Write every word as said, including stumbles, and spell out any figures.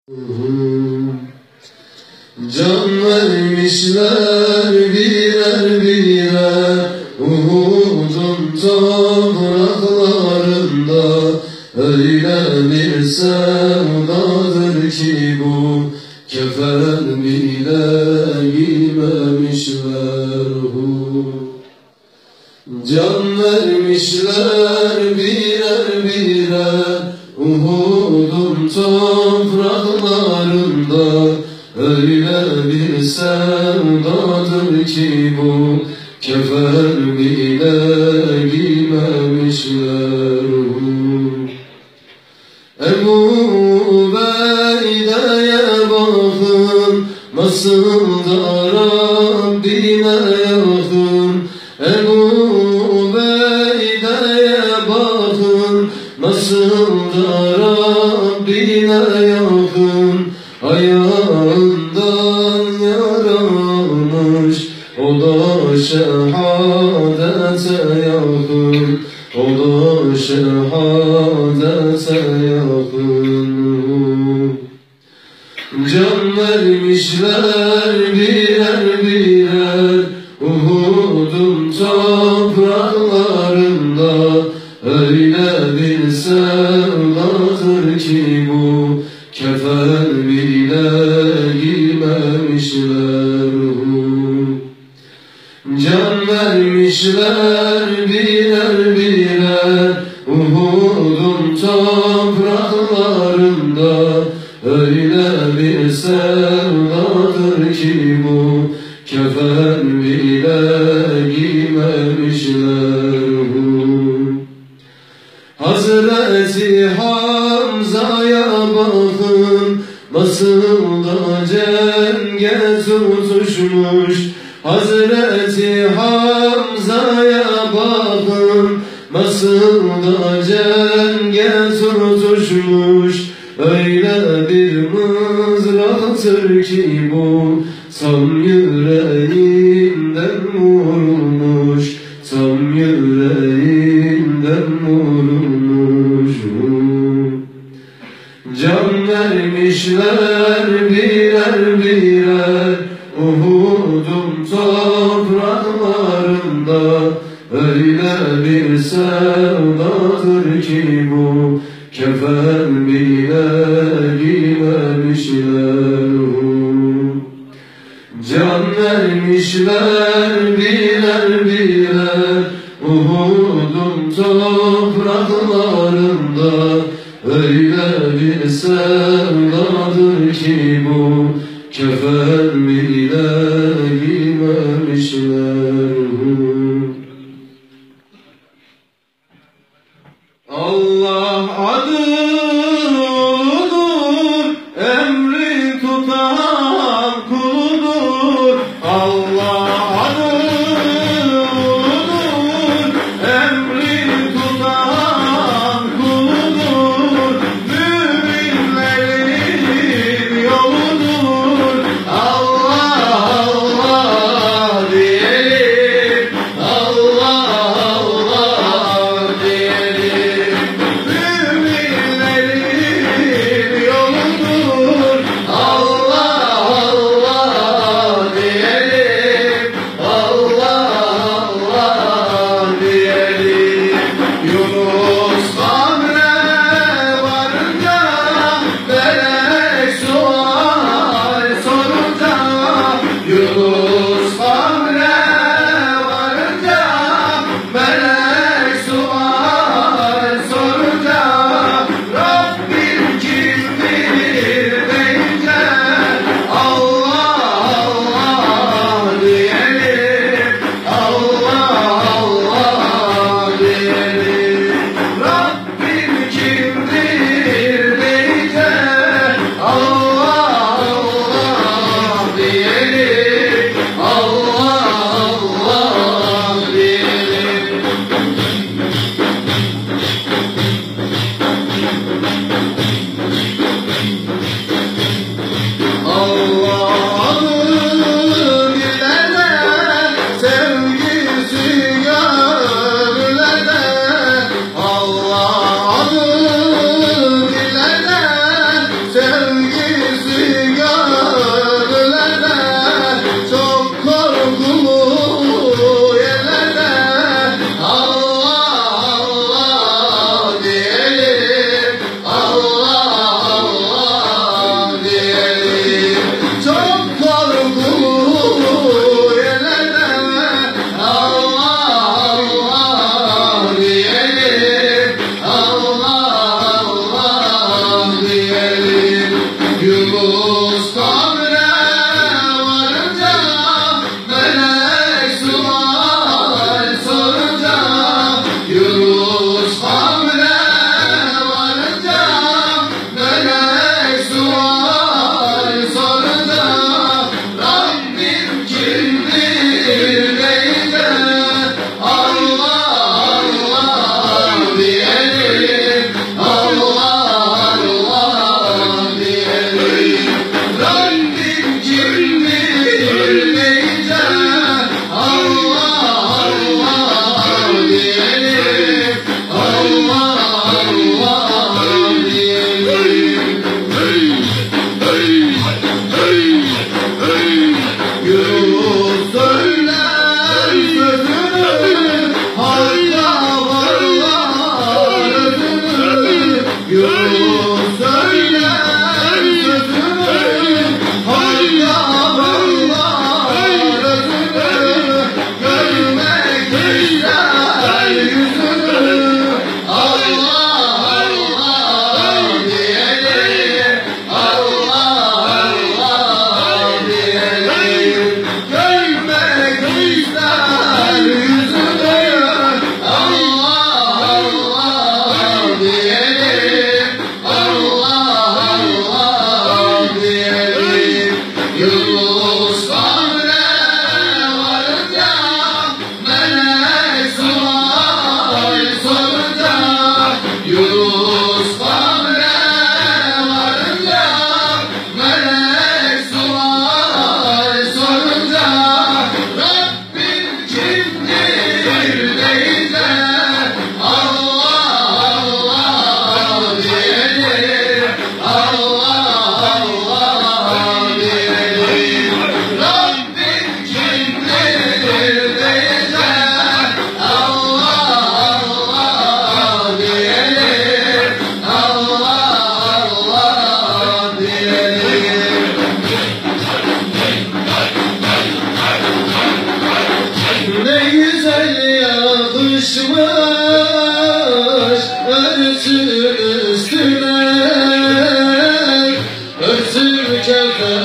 Can vermişler birer birer Uhud'un topraklarında. Öyle bir sevdadır ki bu, kefen bile giymemişler. Can vermişler birer birer Uhud'un topraklarında. Öyle bir sevdadır ki bu, kefen bile giymemişler. Ebu Beyde'ye bakın, nasıl da Rabbine yakın. Ebu Beyde'ye bakın, nasıl da Rabbine yakın. Ayağından yaramış, o da şehadete yakın. O da şehadete yakın. Can vermişler birer birer Uhud'un topraklarında. Öyle bir sevdadır ki bu, kefen bile giymemişler. Can vermişler birer birer Uhud'un topraklarında. Öyle bir sevdadır ki bu, kefen bile giymemişler. Hazreti Hamza'ya bakın, nasıl da cenge tutuşmuş. Hazreti Hamza'ya bakın, nasıl da cenge tutuşmuş. Öyle bir mızraktır ki bu, tam yüreğinden vurulmuş. Tam yüreğinden vurulmuş. Can vermişler birer birer Uhud'un topraklarında. Öyle bir sevdadır ki bu, kefen bile giymemişler. Can vermişler birer birer Uhud'un topraklarında. Öyle bir sevdadır ki bu, kefen bile giymemişler. Allah adıdır, emri tutan kuludur. Allah adıdır, emri tutan kuludur. Müminlerin yoludur. Allah Allah diyelim, Allah Allah diyelim. Müminlerin yoludur. Allah Allah diyelim, Allah Allah diyelim. Yunus Emre varınca melek sual sorunca. Yunus Emre varınca melek sual sorunca. Rabbim kimdir deyince Allah Allah diyelim, Allah Allah diyelim. Rabbim kimdir deyince Allah Allah diyelim, Allah Allah diyelim. Allah adı dilere, sevgisi gönüllere. Allah adı dilere, sevgisi çıktı